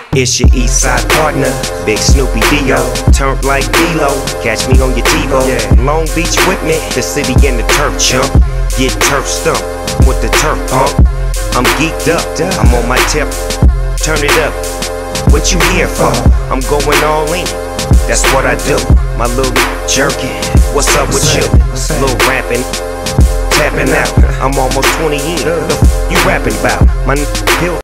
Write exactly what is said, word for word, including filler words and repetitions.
It's your east side partner, Big Snoopy Dio. Turned like D-Lo, catch me on your TiVo. Yeah. Long Beach with me, the city and the turf chump. Get turf stumped with the turf pump. I'm geeked up, I'm on my tip. Turn it up, what you here for? I'm going all in, that's what I do. My little jerkin', what's up with you? Little rapping, tapping out, I'm almost twenty in. The f you rapping about? My pill